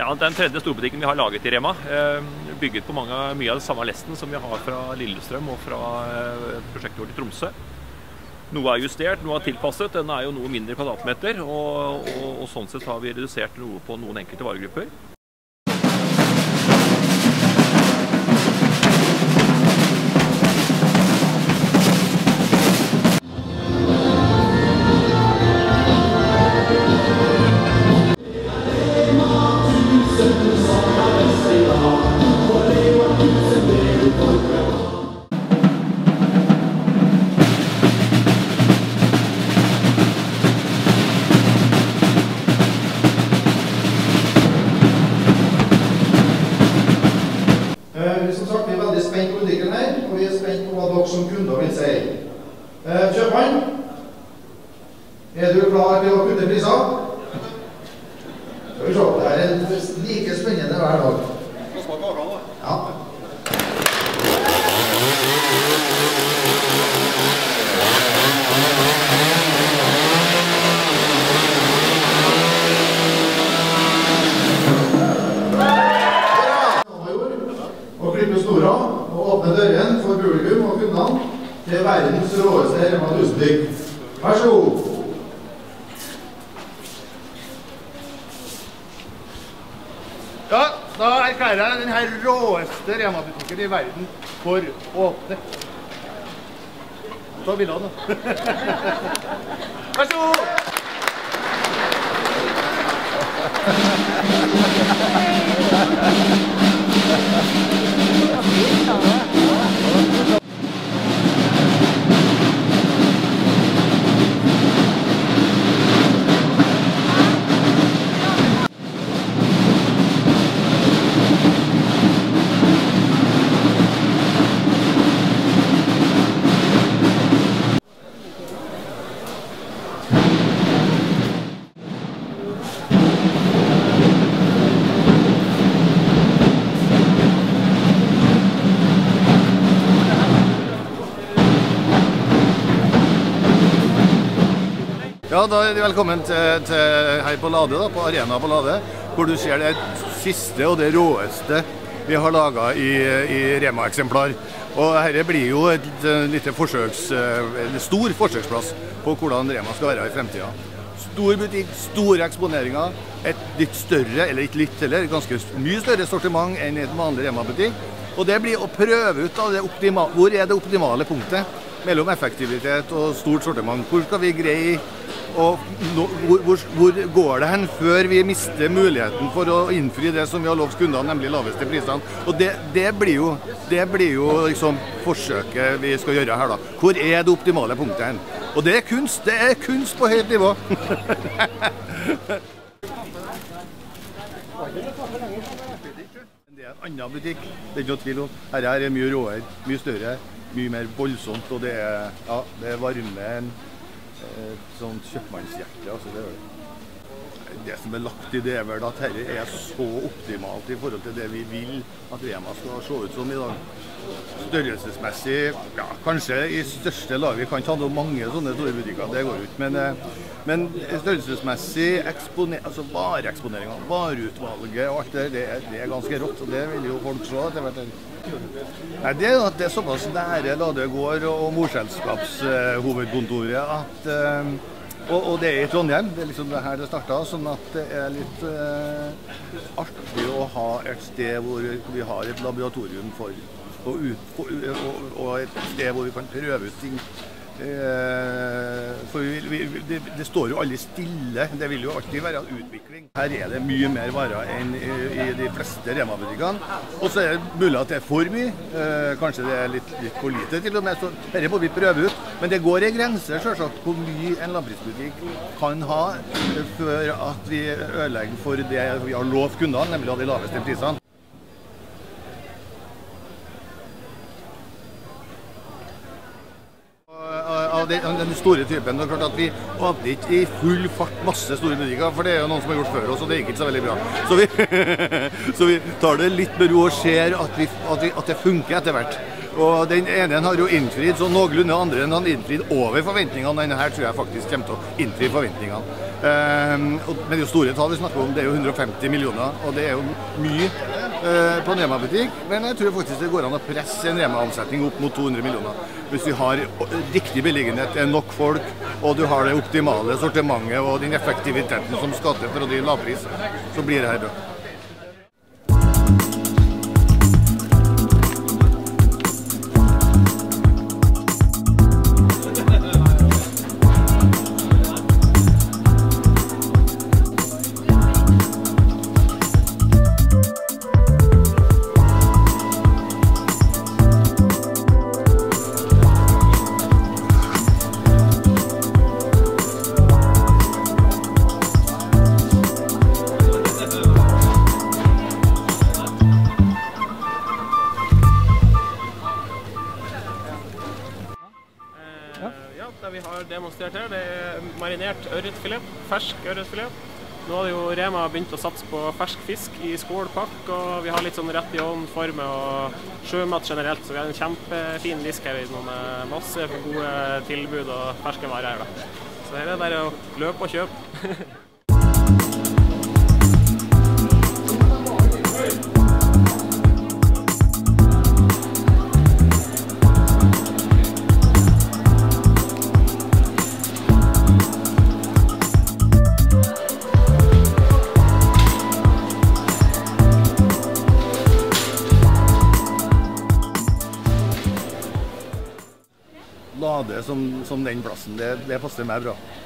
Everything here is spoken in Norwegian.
Ja, den tredje storbutikken vi har laget i Rema, bygget på mye av det samme lesten som vi har fra Lillestrøm og fra prosjektet vårt i Tromsø. Noe er justert, noe er tilpasset, den er jo noe mindre kvadratmeter, og sånn sett har vi redusert noe på noen enkelte varegrupper. Som sagt, vi er veldig spent på butikken her, og vi er spent på hva dere som kunder vil si. Kjøpmann, er du klar til å kutte priser? Skal vi se, det er like spennende hver dag. Skal smake kaka da? Ja. Og klippe snora og åpne døren for publikum og kundene til verdens råeste Rema 1000-butikk. Vær så god! Ja, da erklærer jeg denne råeste Rema-butikken i verden for åpne. Ta bildet da. Vær så god! Ja, da er du velkommen til her på Lade, da, på Arena på Lade, hvor du ser det siste og det råeste vi har laget i Rema-eksemplar. Og dette blir jo en stor forsøksplass på hvordan Rema skal være i fremtiden. Stor butikk, store eksponeringer, et litt større, eller ikke litt heller, ganske mye større sortiment enn et vanlig Rema-butikk. Og det blir å prøve ut av hvor er det optimale punktet mellom effektivitet og stort sortiment. Hvor skal vi greie, og hvor går det hen før vi mister muligheten for å innfri det som vi har lovt kundene, nemlig laveste prisene. Og det blir jo liksom forsøket vi skal gjøre her da. Hvor er det optimale punktet hen? Og det er kunst på høyt nivå. Det er en annen butikk, det er ikke noe tvil om. Her er mye råere, mye større, mye mer voldsomt, og det er varme et sånt kjøpmannshjerte. Altså det som er lagt i det er vel at dette er så optimalt i forhold til det vi vil at Rema skal se ut som i dag. Størrelsesmessig, ja, kanskje i største lag, vi kan ikke ha mange sånne store butikker, det går ut, men størrelsesmessig, altså vareeksponeringen, vareutvalget og alt det er ganske rått, og det vil jo folk se etter hvert. Nei, det er at det er såpass nære Ladegård og morselskapshovedkontoret at og det er i Trondheim, det er liksom her det startet, sånn at det er litt artig å ha et sted hvor vi har et laboratorium og et sted hvor vi kan prøve ut ting. For det står jo aldri stille, det vil jo alltid være utvikling. Her er det mye mer varer enn i de fleste Rema-butikkene. Og så er det mulig at det er for mye, kanskje det er litt for lite til og med, så dette må vi prøve ut. Men det går i grenser selvsagt hvor mye en lavprisbutikk kan ha før at vi ødelegger for det vi har lovt kundene, nemlig de laveste prisene. Den store typen, det er klart at vi åpner ikke i full fart masse store butikker, for det er jo noen som har gjort før oss, og det gikk ikke så veldig bra. Så vi tar det litt med ro og ser at det funker etter hvert. Og den ene har jo innfridd så noenlunde, andre har innfridd over forventningene. Denne her tror jeg faktisk kommer til å innfri forventningene. Men det er jo store tall vi snakker om, det er jo 150 millioner, og det er jo mye på en Rema-butikk. Men jeg tror faktisk det går an å presse en Rema-omsetning opp mot 200 millioner. Hvis vi har riktig beliggenhet, er nok folk, og du har det optimale sortimentet og den effektiviteten som skal til for å drive lavpris, så blir det her bra. Det vi har demonstrert her, det er marinert ørretfilet, fersk ørretfilet. Nå har jo Rema begynt å satse på fersk fisk i skålpakk, og vi har litt sånn rett i ovnen forme og sjømat generelt, så vi har en kjempefin disk her med masse gode tilbud og ferske varer her da. Så her er det bare å løpe og kjøpe. Lade som den plassen, det passer meg bra.